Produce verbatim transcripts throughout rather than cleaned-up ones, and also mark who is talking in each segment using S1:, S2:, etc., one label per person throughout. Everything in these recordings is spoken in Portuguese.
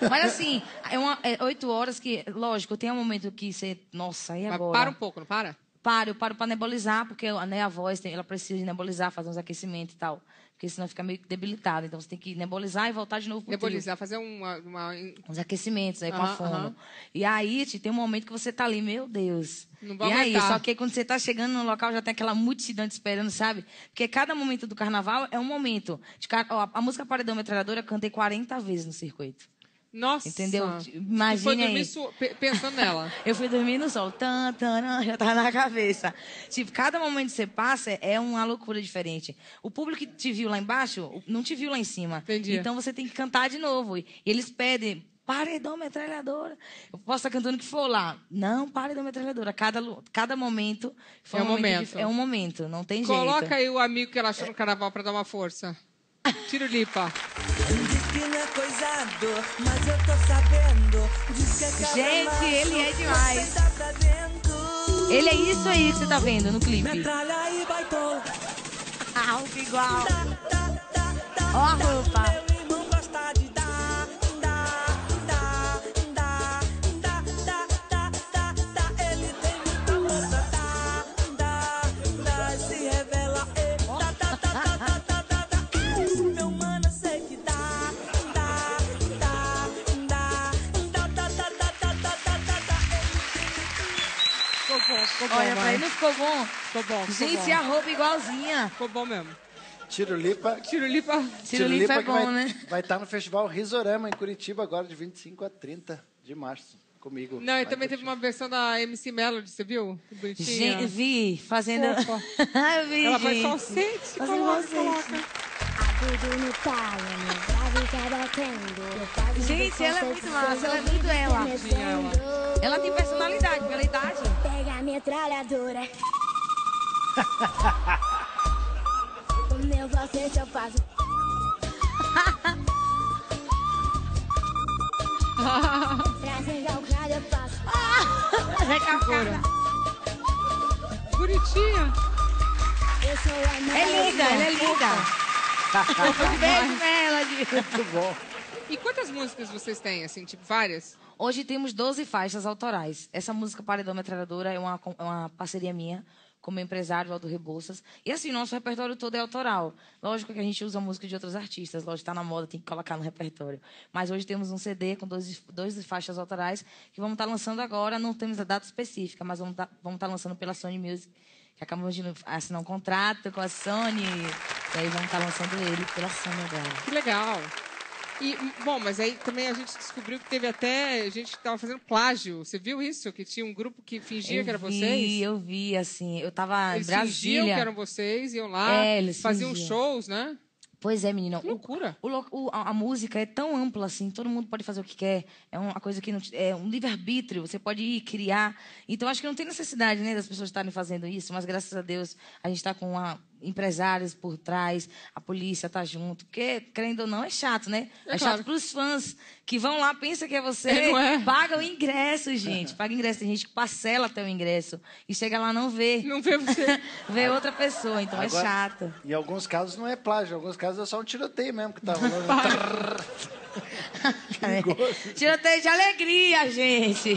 S1: Mas assim, é, uma, é oito horas que, lógico, tem um momento que você... Nossa, e agora?
S2: Mas para um pouco, não para?
S1: Paro, eu paro para nebulizar, porque né, a voz tem, ela precisa de nebulizar, fazer uns aquecimentos e tal. Porque senão fica meio debilitada. Então você tem que nebulizar e voltar de novo pro
S2: Nebulizar, fazer uma, uma...
S1: uns aquecimentos aí
S2: uh-huh,
S1: com a fono. Uh-huh. E aí, tem um momento que você tá ali, meu Deus.
S2: Não vai
S1: e aí,
S2: aguentar.
S1: só que quando você tá chegando no local, já tem aquela multidão te esperando, sabe? Porque cada momento do carnaval é um momento. De, ó, a música Paredão Metralhadora eu cantei quarenta vezes no circuito.
S2: Nossa!
S1: Entendeu? Imagina aí.
S2: Su... pensando nela.
S1: Eu fui dormir no sol. Tan, tan, já tá na cabeça. Tipo, cada momento que você passa é uma loucura diferente. O público que te viu lá embaixo não te viu lá em cima.
S2: Entendi.
S1: Então você tem que cantar de novo. E eles pedem Paredão Metralhadora. Eu posso estar cantando o que for lá. Não, Paredão Metralhadora. Cada, cada momento foi
S2: é
S1: um momento.
S2: momento.
S1: De, é um momento. Não tem
S2: Coloca
S1: jeito.
S2: Coloca aí o amigo que ela achou no carnaval pra dar uma força. Tiro lipa.
S3: Diz que não é coisado, mas eu tô sabendo. Diz que é
S1: gente, ele é demais. Ele é isso aí que você tá vendo no clipe.
S3: Metralha e baitola.
S1: A roupa igual. Ó a roupa.
S3: Meu irmão gosta de dar, dar, dar, dar, dar, dar, dar, dar, dar. Ele tem muita moça, dar, dar, dar. Se revela, e dar, dar, dar, dar, dar, dar, dar. Meu mano, eu sei que dá, dá, dá, dá, dá, dá, dá, dá, dá, dá, dá, dá.
S2: Ficou bom, ficou bom.
S1: Olha, pra ele não ficou bom?
S2: Ficou bom, ficou
S1: gente,
S2: bom.
S1: e a roupa igualzinha.
S2: Ficou bom mesmo.
S4: Tirulipa.
S2: Tirulipa.
S1: Tirulipa é bom,
S4: vai,
S1: né?
S4: Vai estar no Festival Risorama, em Curitiba, agora de vinte e cinco a trinta de março, comigo.
S2: Não, e
S4: vai
S2: também
S4: curtir.
S2: teve uma versão da M C Melody, você viu? Que bonitinha.
S1: Gente, vi, fazendo... vi,
S2: ela faz
S1: gente.
S2: falsete,
S1: Fazendo
S2: coloca,
S1: falsete.
S2: coloca.
S1: Gente, ela é muito massa, ela é muito ela.
S2: ela.
S1: Ela tem personalidade pela idade.
S5: Pega a metralhadora. O meu falsete eu faço. Trazem calcada eu faço.
S1: É calcada.
S2: Bonitinha.
S5: Eu sou a
S1: É linda, ela é linda. Beijo, Melody.
S4: Muito bom.
S2: E quantas músicas vocês têm, assim, tipo, várias?
S1: Hoje temos doze faixas autorais. Essa música Paredão Metralhadora é uma, é uma parceria minha com o meu empresário, Aldo Rebouças. E assim, nosso repertório todo é autoral. Lógico que a gente usa música de outros artistas. Lógico, está na moda, tem que colocar no repertório. Mas hoje temos um C D com doze, doze faixas autorais que vamos estar lançando agora. Não temos a data específica, mas vamos estar, vamos estar lançando pela Sony Music, que acabamos de assinar um contrato com a Sony. E aí vamos estar lançando ele pela Sony agora.
S2: Que legal. E, bom, mas aí também a gente descobriu que teve até gente que estava fazendo plágio. Você viu isso? Que tinha um grupo que fingia
S1: eu
S2: que era
S1: vi,
S2: vocês?
S1: Eu vi, assim. Eu tava
S2: Eles
S1: em Brasília.
S2: fingiam que eram vocês, iam lá,
S1: É, eles
S2: faziam
S1: fingiam.
S2: shows, né?
S1: Pois é, menina.
S2: Que loucura.
S1: O, o, o, a, a música é tão ampla, assim, todo mundo pode fazer o que quer. É uma coisa que não, é um livre-arbítrio, você pode ir criar. Então, acho que não tem necessidade, né, das pessoas estarem fazendo isso, mas graças a Deus a gente está com uma, empresários por trás, a polícia está junto. Porque, querendo ou não, é chato, né?
S2: É
S1: É,
S2: claro.
S1: chato para os fãs que vão lá, pensa que é você,
S2: É, não é?
S1: paga o ingresso, gente. Paga o ingresso. Tem gente que parcela até o ingresso e chega lá não vê.
S2: Não vê você.
S1: Vê outra pessoa, então é
S4: Agora,
S1: chato.
S4: Em alguns casos não é plágio, em alguns casos é só um tiroteio mesmo que tá rolando.
S1: Tiroteio de alegria, gente.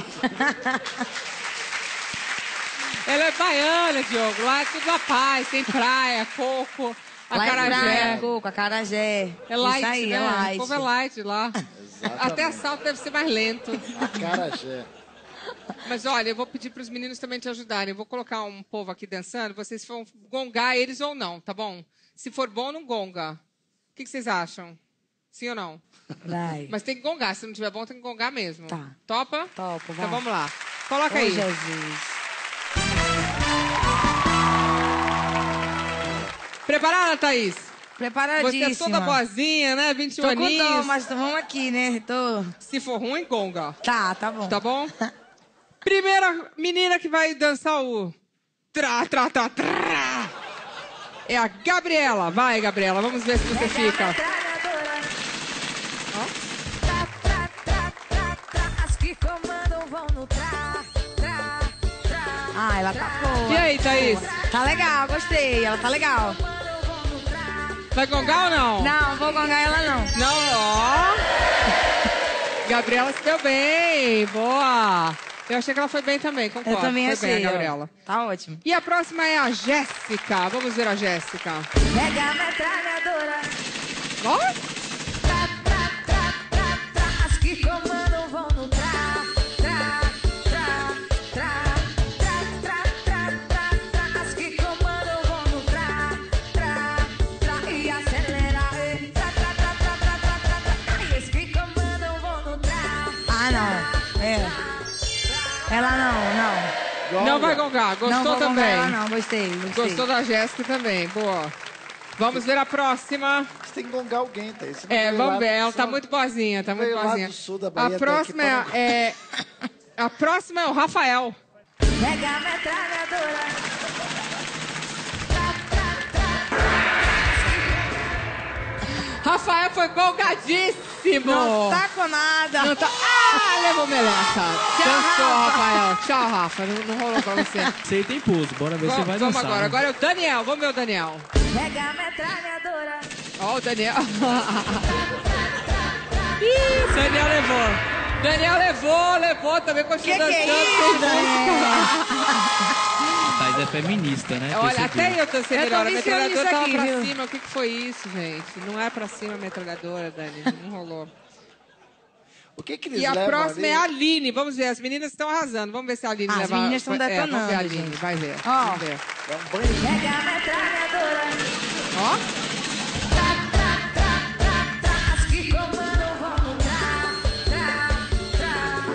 S2: Ela é baiana, Diogo. Lá é tudo a paz, tem praia, coco,
S1: Lá é praia,
S2: acarajé.
S1: coco, acarajé.
S2: É light,
S1: Isso aí,
S2: né?
S1: é light.
S2: O povo é light lá. Até assalto deve ser mais lento.
S4: Acarajé.
S2: Mas olha, eu vou pedir para os meninos também te ajudarem. Eu vou colocar um povo aqui dançando, vocês vão gongar eles ou não, tá bom? Se for bom, não gonga. O que, que vocês acham? Sim ou não?
S1: Vai.
S2: Mas tem que gongar. Se não tiver bom, tem que gongar mesmo.
S1: Tá.
S2: Topa?
S1: Topo, vai.
S2: Então vamos lá. Coloca
S1: Ô,
S2: aí.
S1: Jesus.
S2: Preparada, Thaís?
S1: Preparadíssima.
S2: Você é toda boazinha, né? vinte e um
S1: Tô com dó,
S2: aninhos.
S1: mas vamos aqui, né? Tô...
S2: Se for ruim, gonga.
S1: Tá, tá bom.
S2: Tá bom? Primeira menina que vai dançar o... Tra, tra, tra, tra. É a Gabriela. Vai, Gabriela. Vamos ver se você fica.
S5: As que comandam vão no tra, tra, tra.
S1: Ah, ela tá boa.
S2: E aí, Thaís?
S1: Tá legal, gostei. Ela tá legal.
S2: Vai gongar ou não?
S1: Não, vou gongar ela não.
S2: Não, ó. Gabriela se deu bem. Boa. Eu achei que ela foi bem também, concordo.
S1: Eu também
S2: foi
S1: achei,
S2: bem, a
S1: ó.
S2: Gabriela.
S1: Tá ótimo.
S2: E a próxima é a Jéssica. Vamos ver a Jéssica.
S5: Pega a metralhadora.
S2: Ó.
S5: Tra, tra, tra, tra, tra. As que comandam vão no tra, tra, tra, tra, tra, tra, tra, tra, tra. As que comandam vão no tra, tra, tra. E acelera. E tra, tra, tra, tra, tra, tra, tra, tra. E as que comandam vão no tra.
S1: Ah, não. É. Ela não, não.
S2: Não vai gongar. Gostou
S1: não vou
S2: também?
S1: gongar ela, não. Gostei, gostei.
S2: Gostou da Jéssica também. Boa. Vamos ver a próxima.
S4: Você tem que gongar alguém, tá? Você não
S2: É,
S4: veio
S2: vamos
S4: lá-
S2: ver. Ela
S4: você
S2: tá
S4: não
S2: muito boazinha, tá muito
S4: veio lá
S2: boazinha.
S4: do sul da Bahia
S2: A
S4: até
S2: próxima
S4: aqui
S2: é,
S4: pra
S2: é... A próxima é o Rafael.
S5: Pega a metralhadora. Tra, tra, tra.
S2: Rafael foi gongadíssimo.
S1: Não tá com nada.
S2: Não tá... Ah, levou meleca. Dançou, Rafael. Tchau, Rafa. Não, não rolou pra você.
S6: Você tem pouso, bora ver se
S2: Vamos,
S6: vai
S2: vamos
S6: dançar.
S2: agora.
S6: né?
S2: Agora é o Daniel. Vamos ver o Daniel.
S5: Pega a metralhadora.
S2: Ó, o Daniel. Ih, Daniel levou. Daniel levou, levou. Também continua
S1: Que que é
S2: dançando.
S1: isso,
S2: sem
S1: Daniel?
S6: A Thaís é feminista, né?
S2: Olha,
S6: Percebi.
S2: até eu tô sendo
S1: Eu tô
S2: melhor. A
S1: viciando
S2: metralhadora
S1: nisso
S2: tava
S1: aqui,
S2: pra
S1: viu?
S2: cima. O que, que foi isso, gente? Não é pra cima a metralhadora, Dani. Não rolou.
S4: O que que eles
S2: E a
S4: levam
S2: próxima
S4: ali?
S2: é a Aline. Vamos ver, as meninas estão arrasando. Vamos ver se a Aline
S1: As
S2: leva...
S1: meninas estão
S2: É, vamos ver a
S1: detonando,
S2: Aline,
S1: gente.
S2: vai ver.
S1: Ó.
S2: Vamos ver.
S4: É um banho.
S5: Pega a metralhadora.
S2: Ó.
S5: Tra, tra, tra, tra, tra. As que comandam vão no tra, tra, tra.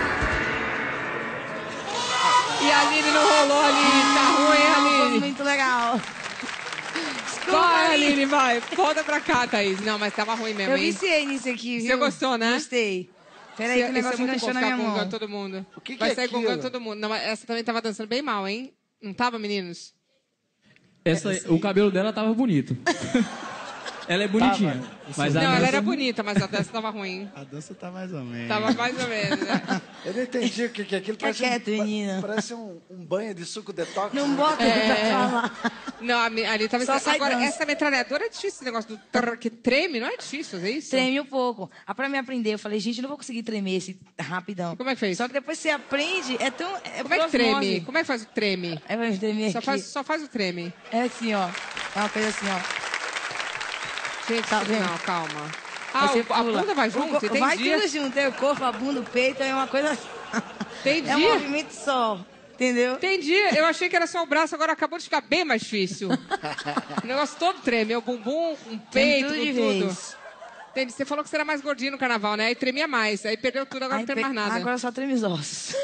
S2: E a Aline não rolou, Aline. Tá ruim,
S1: Não, foi
S2: Aline.
S1: muito legal. Desculpa
S2: Vai,
S1: aí.
S2: Aline, vai. Volta pra cá, Thaís. Não, mas tava ruim mesmo,
S1: Eu
S2: hein?
S1: viciei nisso aqui, viu?
S2: Você gostou, né?
S1: Gostei. Peraí que o
S2: Esse
S1: negócio
S2: é muito
S1: enganchou
S2: bom
S1: na
S2: ficar
S1: minha mão.
S2: gongando todo mundo.
S4: O que que
S2: Vai
S4: é
S2: sair
S4: aquilo?
S2: gongando todo mundo. Não, mas essa também tava dançando bem mal, hein? Não tava, meninos?
S6: Essa, o cabelo dela tava bonito. Ela é bonitinha. Mas a
S2: Não, ela
S6: dança-
S2: era bonita, mas a dança tava ruim.
S7: A dança tá mais ou menos.
S2: Tava mais ou menos, né?
S4: Eu não entendi o que que é aquilo.
S1: Fica
S4: Parece,
S1: quieto,
S4: um, pa-
S1: menina.
S4: parece um, um banho de suco detox.
S1: Não bota é... pra falar.
S2: Não, a mi- ali tava...
S1: Só sai
S2: Agora,
S1: dança.
S2: essa metralhadora é difícil, esse negócio do... trrr, que treme, não é difícil fazer isso?
S1: Treme um pouco. Ah, pra me aprender, eu falei, gente, eu não vou conseguir tremer esse rapidão.
S2: Como é que fez?
S1: Só que depois você aprende, é tão... É
S2: Como é que
S1: por
S2: treme?
S1: osmose.
S2: Como é que faz o treme?
S1: É pra me tremer
S2: Só
S1: aqui.
S2: faz, só faz o treme.
S1: É assim, ó. É uma coisa assim, ó.
S2: Gente,
S1: Tá vendo?
S2: não, calma. Ah,
S1: Você
S2: o- a
S1: pula.
S2: bunda vai
S1: O
S2: junto?
S1: co-
S2: Entendi.
S1: Vai tudo junto. É o corpo, a bunda, o peito, é uma coisa...
S2: Entendi.
S1: É um movimento só. Entendeu?
S2: Entendi. Eu achei que era só o braço, agora acabou de ficar bem mais difícil. O negócio todo treme. O bumbum, um peito,
S1: tudo
S2: tudo.
S1: de vez.
S2: Entendi. Você falou que você era mais gordinho no carnaval, né? Aí tremia mais. Aí perdeu tudo, agora
S1: Aí
S2: não tem
S1: pe-
S2: mais nada.
S1: Agora só treme os ossos.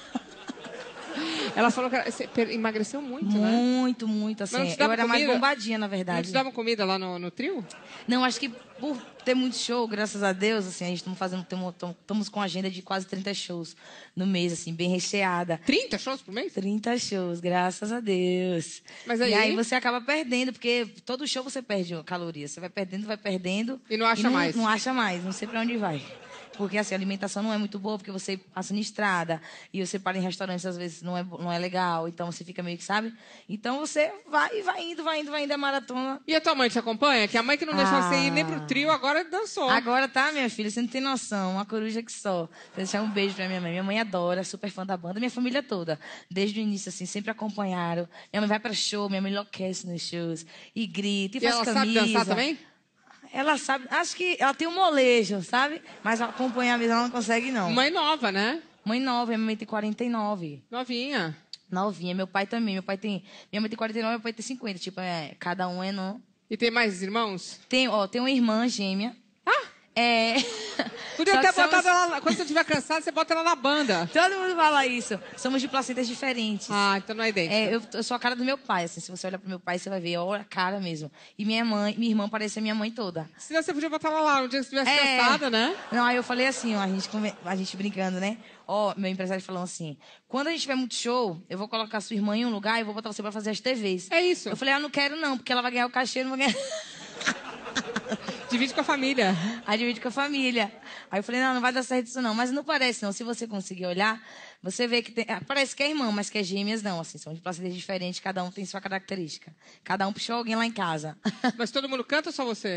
S2: Ela falou que ela- você per- emagreceu muito, né?
S1: Muito, muito, assim.
S2: Mas não te
S1: Eu
S2: dava
S1: era mais
S2: comida?
S1: bombadinha, na
S2: Não
S1: verdade.
S2: te davam comida lá no, no trio?
S1: Não, acho que por ter muito show, graças a Deus, assim, a gente estamos fazendo, estamos com agenda de quase trinta shows no mês, assim, bem recheada.
S2: trinta shows por mês?
S1: trinta shows, graças a Deus.
S2: Mas aí-
S1: E aí você acaba perdendo, porque todo show você perde calorias. Você vai perdendo, vai perdendo.
S2: E não acha mais.
S1: Não acha mais, não sei pra onde vai. Porque assim, a alimentação não é muito boa, porque você passa na estrada e você para em restaurantes, às vezes não é, bo- não é legal, então você fica meio que, sabe? Então você vai e vai indo, vai indo, vai indo, é maratona.
S2: E a tua mãe te acompanha? Que a mãe que não deixava você ir nem pro trio, agora dançou.
S1: Agora tá, minha filha, você não tem noção, uma coruja que só. Vou deixar um beijo pra minha mãe. Minha mãe adora, super fã da banda, minha família toda. Desde o início, assim, sempre acompanharam. Minha mãe vai pra show, minha mãe enlouquece nos shows. E grita, e
S2: E
S1: faz
S2: ela
S1: camisa.
S2: sabe dançar também?
S1: Ela sabe, acho que ela tem um molejo, sabe? Mas acompanhar mesmo ela não consegue, não.
S2: Mãe nova, né?
S1: Mãe nova, minha mãe tem quarenta e nove.
S2: Novinha.
S1: Novinha, meu pai também. Meu pai tem. Minha mãe tem quarenta e nove, meu pai tem cinquenta. Tipo, é, cada um é no.
S2: E tem mais irmãos?
S1: Tem, ó, tem uma irmã gêmea.
S2: Ah!
S1: É.
S2: Podia
S1: Só
S2: ter
S1: que somos-
S2: botado ela... na- Quando você estiver cansado, você bota ela na banda.
S1: Todo mundo fala isso. Somos de placentas diferentes.
S2: Ah, então não é idêntica.
S1: É, eu, eu sou a cara do meu pai, assim. Se você olhar pro meu pai, você vai ver, olha a cara mesmo. E minha mãe, minha irmã parece a minha mãe toda.
S2: Senão você podia botar ela lá, um dia que você estivesse
S1: É.
S2: cansada, né?
S1: Não, aí eu falei assim, ó, a gente, conver- a gente brincando, né? Ó, meu empresário falou assim, quando a gente tiver muito show, eu vou colocar a sua irmã em um lugar e vou botar você pra fazer as T Vs.
S2: É isso.
S1: Eu falei, ah, não quero não, porque ela vai ganhar o cachê, eu não vou ganhar...
S2: Divide com a família.
S1: Aí divide com a família. Aí eu falei, não, não vai dar certo isso não. Mas não parece não, se você conseguir olhar, você vê que tem... ah, parece que é irmã, mas que é gêmeas não, assim, são de placentas diferentes, cada um tem sua característica. Cada um puxou alguém lá em casa.
S2: Mas todo mundo canta ou só você?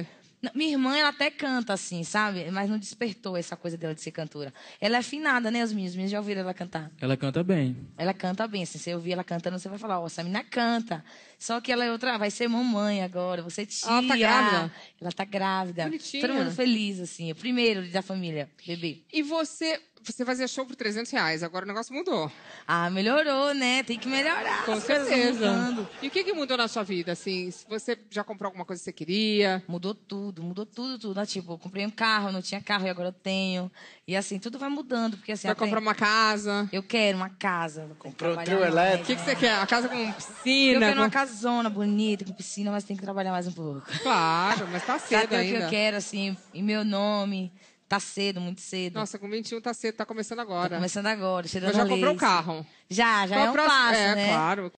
S1: Não, minha irmã, ela até canta, assim, sabe? Mas não despertou essa coisa dela de ser cantora. Ela é afinada, né, os meninos? Os meninos já ouviram ela cantar.
S6: Ela canta bem.
S1: Ela canta bem, assim. Se você ouvir ela cantando, você vai falar, ó, essa menina canta. Só que ela é outra, vai ser mamãe agora, você tia.
S2: Ela tá grávida?
S1: Ela tá grávida.
S2: Bonitinha.
S1: Todo mundo feliz, assim. O primeiro da família, bebê.
S2: E você, você fazia show por trezentos reais, agora o negócio mudou.
S1: Ah, melhorou, né? Tem que melhorar.
S2: Com
S1: as coisas vão
S2: certeza.
S1: mudando.
S2: E o que, que mudou na sua vida, assim? Se você já comprou alguma coisa que você queria?
S1: Mudou tudo, mudou tudo, tudo. Ah, tipo, eu comprei um carro, não tinha carro e agora eu tenho. E assim, tudo vai mudando. Porque, assim,
S2: Vai
S1: até-
S2: comprar uma casa?
S1: Eu quero uma casa.
S4: Comprou um
S1: trabalhar
S4: trio
S1: mais.
S4: elétrico.
S2: O que, que você quer? A casa com
S1: Eu
S2: piscina?
S1: quero uma
S2: com-
S1: casona bonita, com piscina, mas tem que trabalhar mais um pouco.
S2: Claro, mas tá
S1: Sabe
S2: cedo
S1: o que
S2: ainda.
S1: eu quero, assim, em meu nome? Tá cedo, muito cedo.
S2: Nossa, com vinte e um tá cedo, tá começando
S1: Tô
S2: agora.
S1: começando agora, cheirando
S2: Mas já
S1: a
S2: comprou o
S1: lace.
S2: carro?
S1: Já, já
S2: Qual
S1: é
S2: a
S1: um
S2: próxima-
S1: passo,
S2: é,
S1: né?
S2: claro.